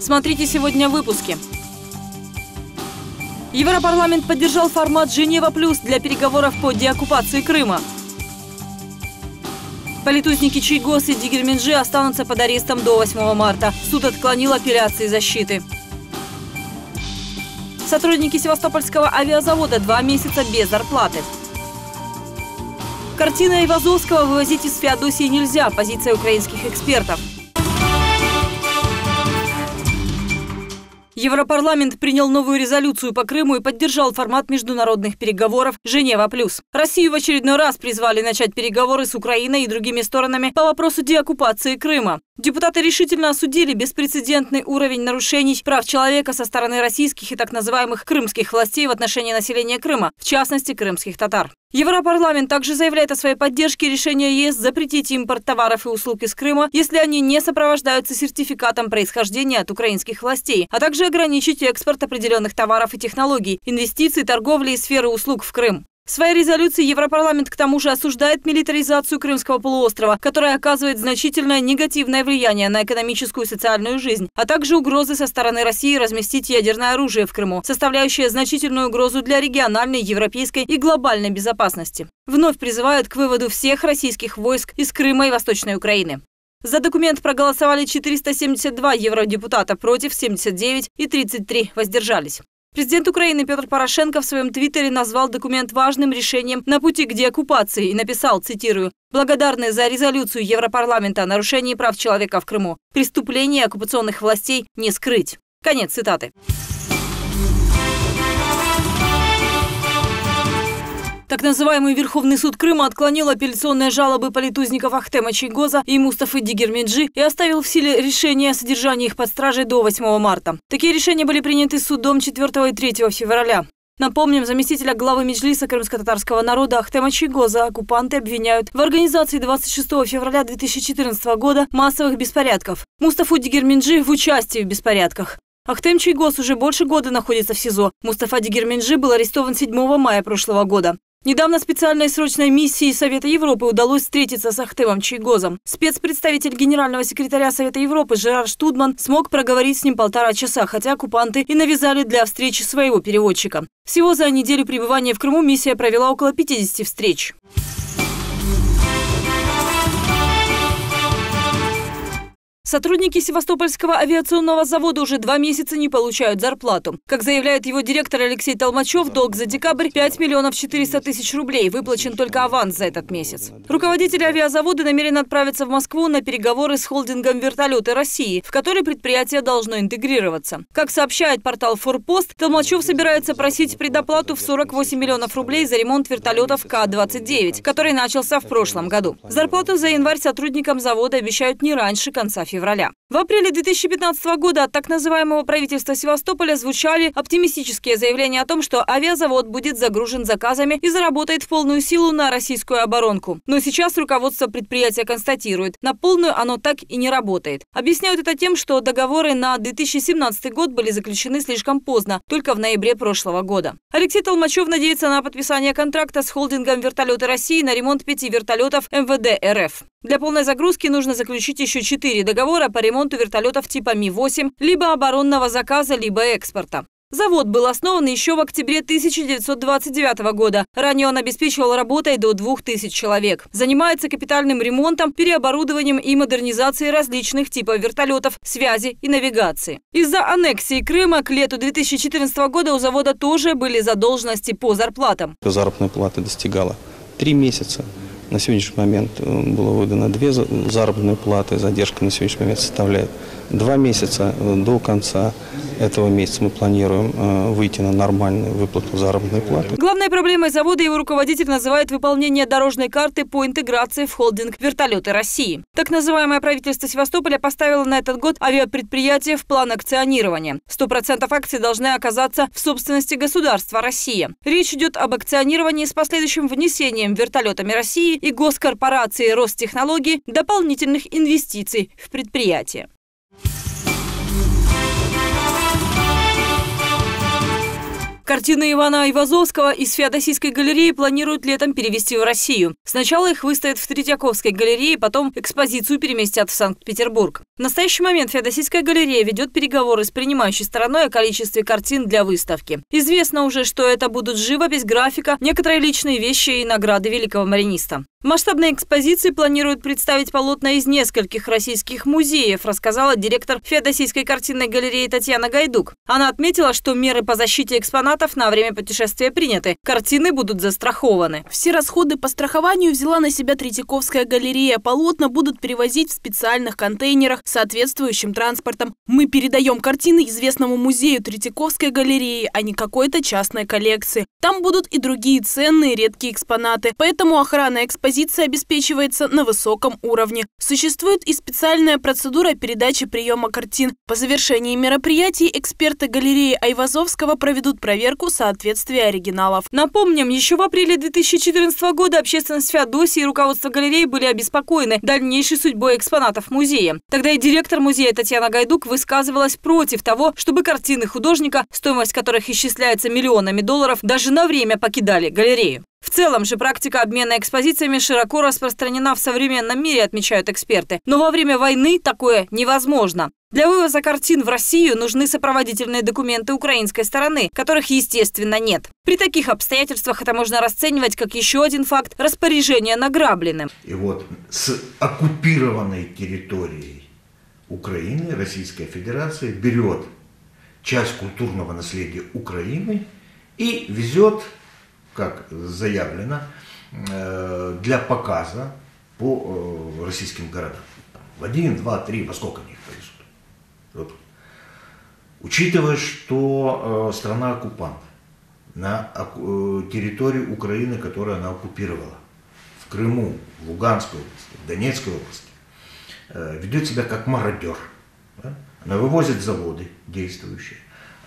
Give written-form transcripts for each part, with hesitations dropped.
Смотрите сегодня в выпуске. Европарламент поддержал формат «Женева плюс» для переговоров по деоккупации Крыма. Политузники Чийгоз и Дигирменджи останутся под арестом до 8 марта. Суд отклонил апелляции защиты. Сотрудники Севастопольского авиазавода 2 месяца без зарплаты. Картина Айвазовского вывозить из Феодосии нельзя. Позиция украинских экспертов. Европарламент принял новую резолюцию по Крыму и поддержал формат международных переговоров «Женева плюс». Россию в очередной раз призвали начать переговоры с Украиной и другими сторонами по вопросу деоккупации Крыма. Депутаты решительно осудили беспрецедентный уровень нарушений прав человека со стороны российских и так называемых крымских властей в отношении населения Крыма, в частности, крымских татар. Европарламент также заявляет о своей поддержке решения ЕС запретить импорт товаров и услуг из Крыма, если они не сопровождаются сертификатом происхождения от украинских властей, а также ограничить экспорт определенных товаров и технологий, инвестиций, торговли и сферы услуг в Крым. В своей резолюции Европарламент к тому же осуждает милитаризацию Крымского полуострова, которая оказывает значительное негативное влияние на экономическую и социальную жизнь, а также угрозы со стороны России разместить ядерное оружие в Крыму, составляющее значительную угрозу для региональной, европейской и глобальной безопасности. Вновь призывают к выводу всех российских войск из Крыма и Восточной Украины. За документ проголосовали 472 евродепутата, против 79 и 33 воздержались. Президент Украины Петр Порошенко в своем твиттере назвал документ важным решением на пути к деоккупации и написал, цитирую, «Благодарны за резолюцию Европарламента о нарушении прав человека в Крыму. Преступления оккупационных властей не скрыть». Конец цитаты. Так называемый Верховный суд Крыма отклонил апелляционные жалобы политузников Ахтема Чийгоза и Мустафы Дигирменджи и оставил в силе решение о содержании их под стражей до 8 марта. Такие решения были приняты судом 4 и 3 февраля. Напомним, заместителя главы Меджлиса крымско-татарского народа Ахтема Чийгоза оккупанты обвиняют в организации 26 февраля 2014 года массовых беспорядков. Мустафу Дигирменджи в участии в беспорядках. Ахтем Чийгоз уже больше года находится в СИЗО. Мустафа Дигирменджи был арестован 7 мая прошлого года. Недавно специальной срочной миссии Совета Европы удалось встретиться с Ахтемом Чийгозом. Спецпредставитель генерального секретаря Совета Европы Жерар Штудман смог проговорить с ним 1,5 часа, хотя оккупанты и навязали для встречи своего переводчика. Всего за неделю пребывания в Крыму миссия провела около 50 встреч. Сотрудники Севастопольского авиационного завода уже 2 месяца не получают зарплату. Как заявляет его директор Алексей Толмачев, долг за декабрь 5 миллионов 400 тысяч рублей. Выплачен только аванс за этот месяц. Руководители авиазавода намерены отправиться в Москву на переговоры с холдингом «Вертолеты России», в который предприятие должно интегрироваться. Как сообщает портал «Форпост», Толмачев собирается просить предоплату в 48 миллионов рублей за ремонт вертолетов К-29, который начался в прошлом году. Зарплату за январь сотрудникам завода обещают не раньше конца февраля. В апреле 2015 года от так называемого правительства Севастополя звучали оптимистические заявления о том, что авиазавод будет загружен заказами и заработает в полную силу на российскую оборонку. Но сейчас руководство предприятия констатирует, на полную оно так и не работает. Объясняют это тем, что договоры на 2017 год были заключены слишком поздно, только в ноябре прошлого года. Алексей Толмачев надеется на подписание контракта с холдингом «Вертолеты России» на ремонт 5 вертолетов МВД РФ. Для полной загрузки нужно заключить еще 4 договора по ремонту вертолетов типа Ми-8, либо оборонного заказа, либо экспорта. Завод был основан еще в октябре 1929 года. Ранее он обеспечивал работой до 2000 человек. Занимается капитальным ремонтом, переоборудованием и модернизацией различных типов вертолетов, связи и навигации. Из-за аннексии Крыма к лету 2014 года у завода тоже были задолженности по зарплатам. Заработная плата достигала 3 месяца. На сегодняшний момент было выдано 2 заработные платы. Задержка на сегодняшний момент составляет 2 месяца. До конца этого месяца мы планируем выйти на нормальную выплату заработной платы. Главной проблемой завода его руководитель называет выполнение дорожной карты по интеграции в холдинг «Вертолеты России». Так называемое правительство Севастополя поставило на этот год авиапредприятие в план акционирования. 100% акций должны оказаться в собственности государства Россия. Речь идет об акционировании с последующим внесением «Вертолетами России» и госкорпорации Ростехнологий дополнительных инвестиций в предприятие. Картины Ивана Айвазовского из Феодосийской галереи планируют летом перевести в Россию. Сначала их выставят в Третьяковской галерее, потом экспозицию переместят в Санкт-Петербург. В настоящий момент Феодосийская галерея ведет переговоры с принимающей стороной о количестве картин для выставки. Известно уже, что это будут живопись, графика, некоторые личные вещи и награды великого мариниста. В масштабной экспозиции планируют представить полотна из нескольких российских музеев, рассказала директор Феодосийской картинной галереи Татьяна Гайдук. Она отметила, что меры по защите экспонатов на время путешествия приняты. Картины будут застрахованы. Все расходы по страхованию взяла на себя Третьяковская галерея. Полотна будут перевозить в специальных контейнерах с соответствующим транспортом. Мы передаем картины известному музею Третьяковской галереи, а не какой-то частной коллекции. Там будут и другие ценные редкие экспонаты. Поэтому охрана экспозиции обеспечивается на высоком уровне. Существует и специальная процедура передачи приема картин. По завершении мероприятий эксперты галереи Айвазовского проведут проверку соответствия оригиналов. Напомним, еще в апреле 2014 года общественность Феодосии и руководство галереи были обеспокоены дальнейшей судьбой экспонатов музея. Тогда и директор музея Татьяна Гайдук высказывалась против того, чтобы картины художника, стоимость которых исчисляется миллионами долларов, даже на время покидали галерею. В целом же практика обмена экспозициями широко распространена в современном мире, отмечают эксперты. Но во время войны такое невозможно. Для вывоза картин в Россию нужны сопроводительные документы украинской стороны, которых, естественно, нет. При таких обстоятельствах это можно расценивать как еще один факт распоряжения награбленным. И вот с оккупированной территорией Украины Российская Федерация берет часть культурного наследия Украины и везет, как заявлено, для показа по российским городам. В 1, 2, 3, во сколько они их повезут. Вот. Учитывая, что страна оккупант на территории Украины, которую она оккупировала, в Крыму, в Луганской области, в Донецкой области, ведет себя как мародер. Да? Она вывозит заводы действующие,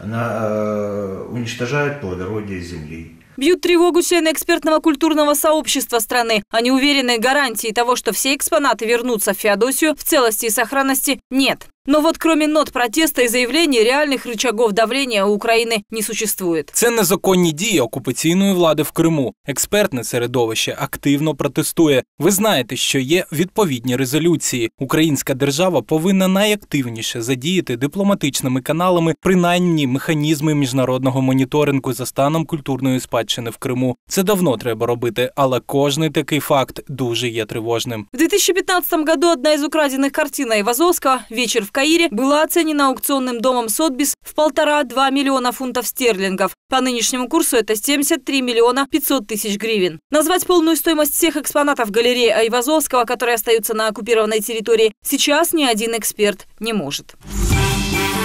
она уничтожает плодородие земли. Бьют тревогу члены экспертного культурного сообщества страны. Они уверены, гарантии того, что все экспонаты вернутся в Феодосию в целости и сохранности, нет. Но вот кроме нот протеста і заявлень, реальних рычагов давлення у України не существує. Це незаконні дії окупаційної влади в Криму. Експертне середовище активно протестує. Ви знаєте, що є відповідні резолюції. Українська держава повинна найактивніше задіяти дипломатичними каналами принаймні механізми міжнародного моніторингу за станом культурної спадщини в Криму. Це давно треба робити, але кожний такий факт дуже є тривожним. В 2015 году одна из украденных картин Айвазовского «Вечер в Каире» была оценена аукционным домом Сотбис в 1,5–2 миллиона фунтов стерлингов. По нынешнему курсу это 73 миллиона 500 тысяч гривен. Назвать полную стоимость всех экспонатов галереи Айвазовского, которые остаются на оккупированной территории, сейчас ни один эксперт не может.